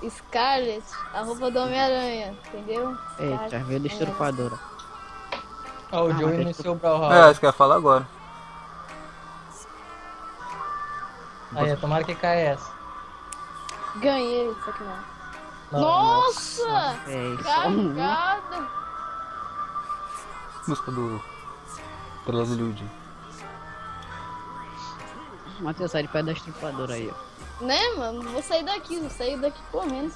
Scarlet, a roupa do Homem-Aranha, entendeu? Eita, veio destrupadora. Ó, o Joe iniciou o Brawlhalla. É, acho que eu ia falar agora. Aí, tomara que caia essa. Ganhei isso aqui não. Não, Nossa! É isso. Cagada! Música do Prelude. Matheus, sai de perto da destrupadora aí, ó. Né, mano? Vou sair daqui correndo.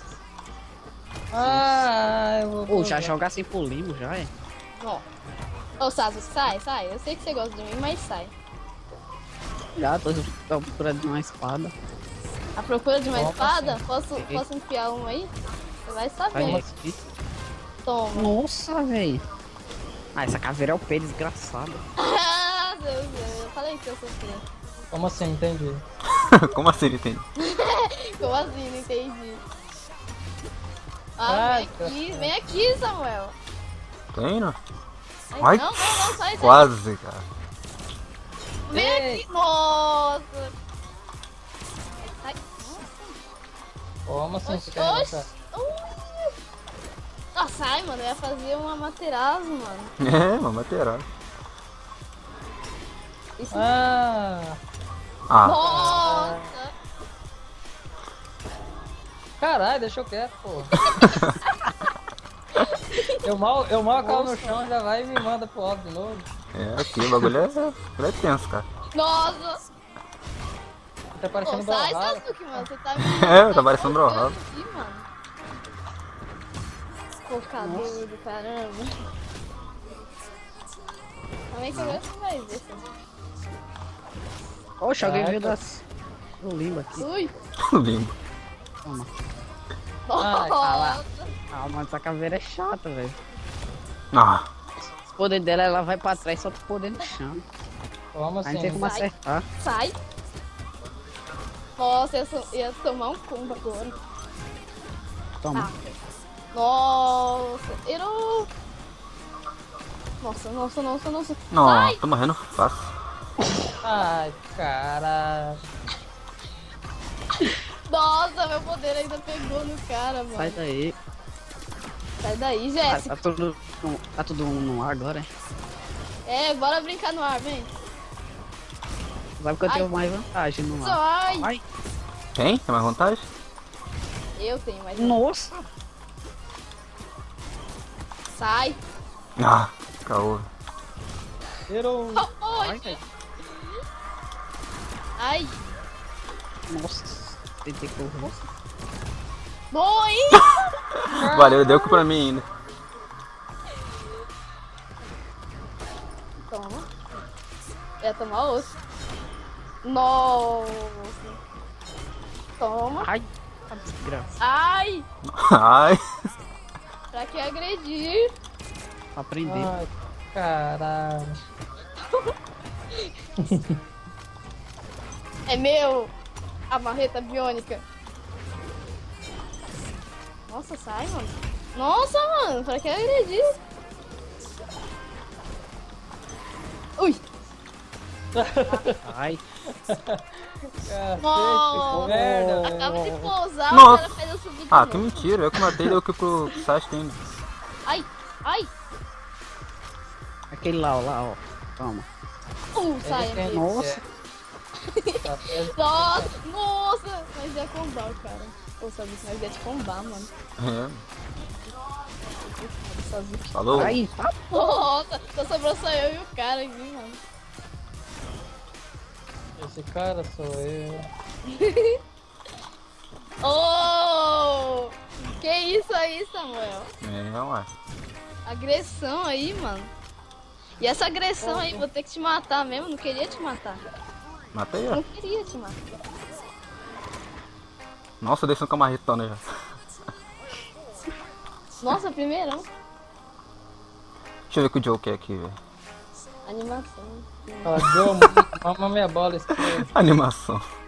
Ah, eu vou... Ô, já joga assim pro limbo, já é? Ó. Ô, Sato, sai. Eu sei que você gosta de mim, mas sai. Já, tô procurando uma espada. A procura de uma Toma, espada? sim. Posso enfiar uma aí? Você vai Vai saber. aqui. Toma. Nossa, velho. Ah, essa caveira é o P, desgraçado. Ah, Deus, eu falei que eu sofri. Como assim? Não entendi. Como assim, ele tem? Como assim? Não entendi. Ai, Vem aqui, Samuel. Tem, não? Ai, Ai, não, sai. quase, cara. Vem Ei. aqui, nossa. Ai, Como assim? oxe, Você quer oxe. arrancar? Ah, sai, mano. Eu ia fazer uma materazo, mano. É, uma matéria. Isso Ah, Ah, Nossa! caralho, deixa eu quieto, pô. eu mal acabo no chão, já vai e me manda pro alto de novo. é, aqui o bagulho é tenso, cara. Nossa! Tá parecendo Pô, sai, Brawlhalla. Sasuke, mano. Você tá É, tá parecendo Brawlhalla. aqui, mano. Focador do caramba. Também que agora você vai ver, Sasuke. Oxe, alguém Caraca. veio das... do limbo aqui. Ui! Limbo. Toma. Ai, Nossa! Ah, mano, essa caveira é chata, velho. Ah, Os poderes dela, ela vai pra trás só pro poder no chão. Como A gente tem assim? como Sai. acertar. Sai! Nossa, ia tomar um combo agora. Toma. Ah. Nossa! Errou! Nossa. não, Sai! tô morrendo fácil. Ai, caralho. Nossa, meu poder ainda pegou no cara, mano. Sai daí. Sai daí, Ah, Jéssica. tá tudo no ar agora, é? É, bora brincar no ar, vem. Sabe que eu Ai. tenho mais vantagem no ar. Sai! Ai, Tem? Tem mais vantagem? Eu tenho mais. nossa! Sai! Ah, caô. Tirou. Ai, Oi! velho. Ai! Nossa. Tentei correr. Boi! Valeu, deu pra mim ainda. Toma. Ia tomar outro. Nossa! Toma! Ai, que desgraça. Ai! Ai, Pra que agredir? Pra aprender. Ai, caralho. É meu! A marreta biônica. Nossa, sai, mano. Nossa, mano, pra que agredir? Ui! Ai, Cacete, Nossa. que merda, Acaba de velho. pousar, Nossa. o cara fez eu subir de ah, que novo. mentira. Eu que matei, deu aqui pro Sasuke ainda. Ai! Ai! aquele lá, ó. Toma. Sai, Ele tem- amigo. Nossa. Tá preso. Nossa! Nós ia combar, cara. Pô, sabe que nós ia te combar, mano. É, Sabe? falou? Ai, tá. Nossa, só sobrou só eu e o cara aqui, mano. Esse cara sou eu. Oh! Que isso aí, Samuel? É, ué. Agressão aí, mano. E essa agressão aí, vou ter que te matar mesmo. Não queria te matar. Matei, ó. Não queria te matar. Nossa, desceu com a marretona já. Nossa, primeirão. Deixa eu ver o que o Joe quer aqui, velho. Animação. Ó, Joe, mama minha bola esquerda. Animação.